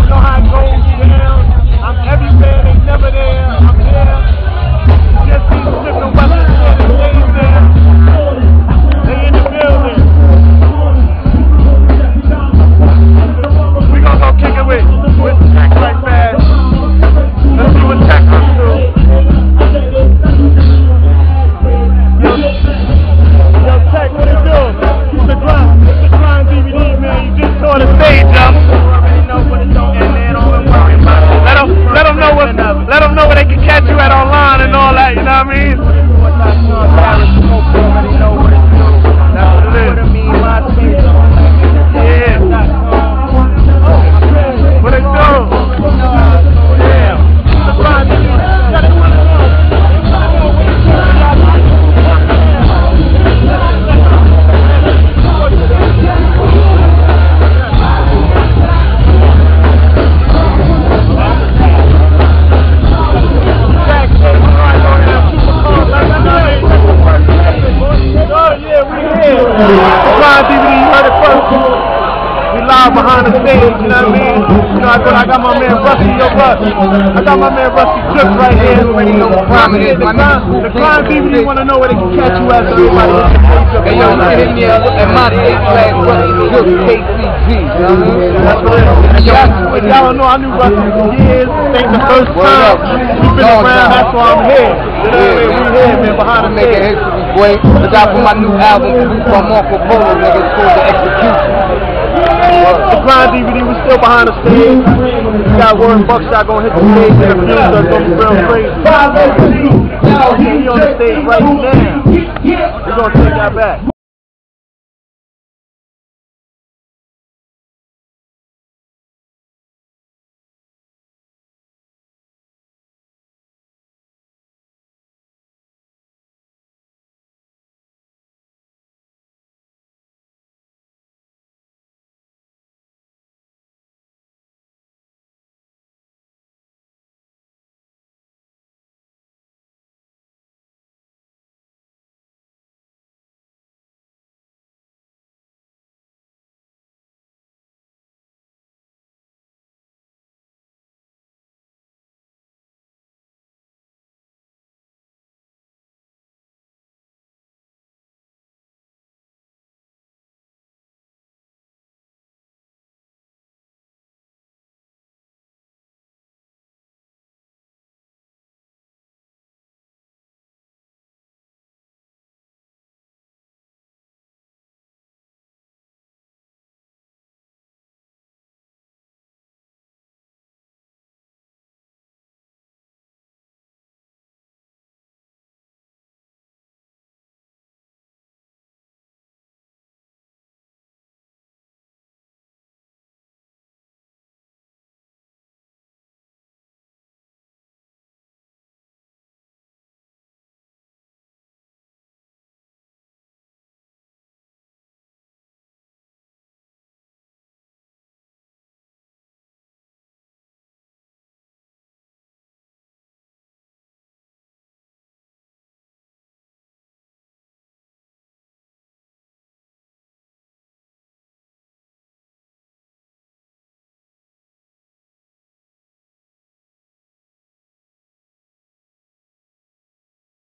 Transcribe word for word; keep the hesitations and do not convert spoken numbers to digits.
You know how it goes down. I'm everywhere, they never there. I'm there. Just these different weapons there, the stays there. They in the building. We gonna go kick it with, with Tech right fast. Let's see what Tech comes through. Yo, yo, Tech, what it do? It's the grind, it's the grind D V D, man. You just saw the stage up. Let them, let them know what, let them know where they can catch you at online and all that. You know what I mean? That's what it is. Yeah. What it do? Yeah. The grind D V D. Grind D V D, you heard it first. We live behind the stage, you know what I mean? You know, I got, I got my man Rusty, yo, Russ. I got my man Rusty Clip right here. The grind, the grind D V D want to know where they can catch you at, so everybody can catch you. Hey, yo, you can hit me up at my page, slash Rusty Clip, K C G, you know what I mean? That's what it is. If y'all don't know, I knew Rusty for years. This ain't the first time. We've been around, that's why I'm here. You know what I mean? We here, man, behind the making stage. history, boy. Look out for my new album produced by Marco Polo, nigga. It's called The Execution. The grind D V D, we still behind the stage. We got Warren Buckshot gonna hit the stage and the fuse are gonna be real crazy. He on the stage right now. We're gonna take that back.